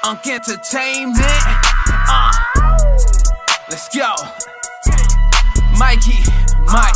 Unk Entertainment. Let's go. Mikey, Mike.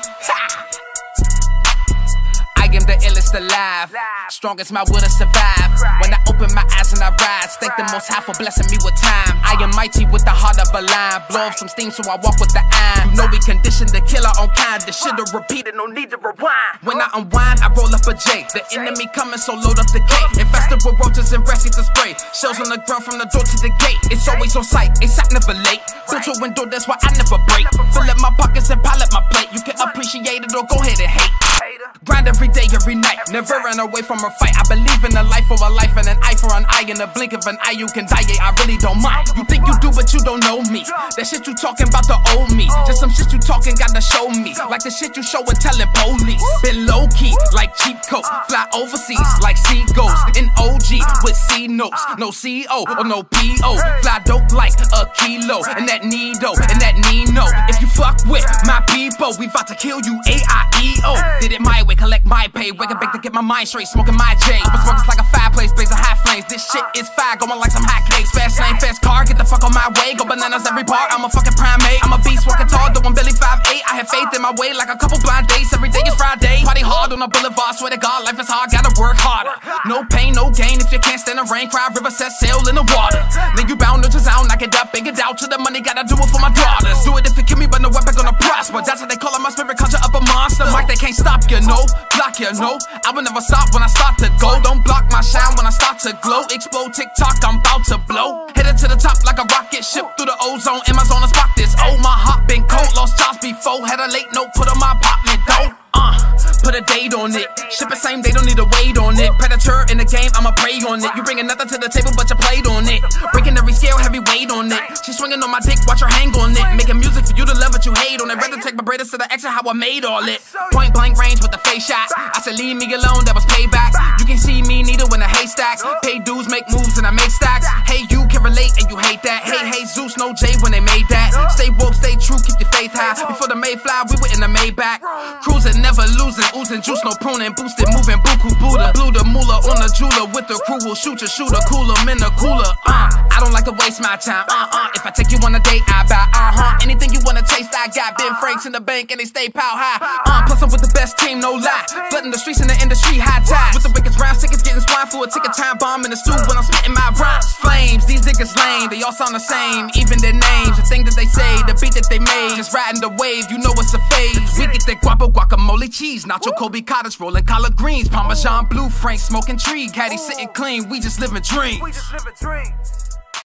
I am the illest alive, strongest my will to survive. When I open my eyes and I rise, thank the Most High for blessing me with time. I am mighty with the heart of a lion, blow off some steam so I walk with the iron. You know we conditioned the killer on kind, this shit'll repeat it, no need to rewind. When I unwind, I roll up a J. The enemy coming, so load up the K. Infested with roaches and ready to spray. Shells on the ground from the door to the gate. It's always on sight, ASAP never late. Built a window, that's why I never break. Fill up my pockets and pile up my plate. You can appreciate it or go ahead and hate. Grind every day, every night, never run away from a fight. I believe in a life for a life and an eye for an eye. In a blink of an eye you can die, yeah, I really don't mind. You think you do but you don't know me. That shit you talking about the old me. Just some shit you talking gotta show me. Like the shit you show and telling police. Been low key like cheap coat. Fly overseas like seagulls. In OG with C notes. No CO or no PO. Fly dope like a kilo. And that Nido and that Nino. If you fuck with my people, we about to kill you AIEO. Did it my way, collect my pay. Wake up back to get my mind straight, smoking my J. But smoke like a fireplace, blazing high flames. This shit is fire, going like some hot cakes. Fast lane, fast car, get the fuck on my way. Go bananas every part, I'm a fucking primate. I'm a beast, walking tall, doing Billy 5'8". I have faith in my way like a couple blind dates. Every day is Friday. Party hard on the boulevard, swear to God, life is hard, gotta work harder. No pain, no gain, if you can't stand the rain. Cry, river, set sail in the water. Then you bound to sound, knock it up and get out to the money, gotta do it for my daughters. Do it if you kill me, but no weapon gonna prosper. That's what they call it, my spirit conjure up a monster. Mike, they can't stop you, no, block you, no. I will never stop when I start to go. Don't block my shine when I start to glow. Explode TikTok, I'm about to blow. Headed to the top like a rocket ship through the ozone. In my zone, I spot this. Oh, my heart been cold, lost jobs before. Had a late note, put on my apartment door. Put a date on it. Ship it same day, don't need to wait on it. Predator in the game, I'ma prey on it. You bringing nothing to the table but you played on it. Breaking every scale, heavy weight on it. She swinging on my dick, watch her hang on it. Making music for you to love it, you hate on it. Rather take my braids to the extra, how I made all it. Point blank range with the face shot. I said leave me alone, that was payback. You can see me needle in a haystack. Pay dues, make moves, and I make stacks. Hey, you can relate and you hate that. Hey, Zeus, no J when they made that. Stay woke, stay true, keep your faith high. Before the Mayfly, we were in the Maybach. Cruising, never losing, oozing juice, no pruning, boosted, moving, buku Buddha. Blew the moolah on the jeweler with the crew, will shoot your shooter, cooler, in the cooler. I don't like to waste my time. If I take you on a date, I buy. Anything you wanna taste, I got. Ben Franks in the bank and they stay pow high. Plus I'm with the best team, no lie. Flooding the streets in the industry, high tide. With the biggest rounds, tickets getting swine flu. Take a time bomb in the stew when I'm spitting my rhymes. Flames, these niggas lame, they all sound the same. Even their names, the thing that they say, the beat that they made. Just riding the wave, you know it's a phase. We get that guapo, guacamole, cheese, nacho, Kobe Cottage, rolling collard greens, Parmesan blue, Frank smoking tree, caddy sitting clean. We just living dreams.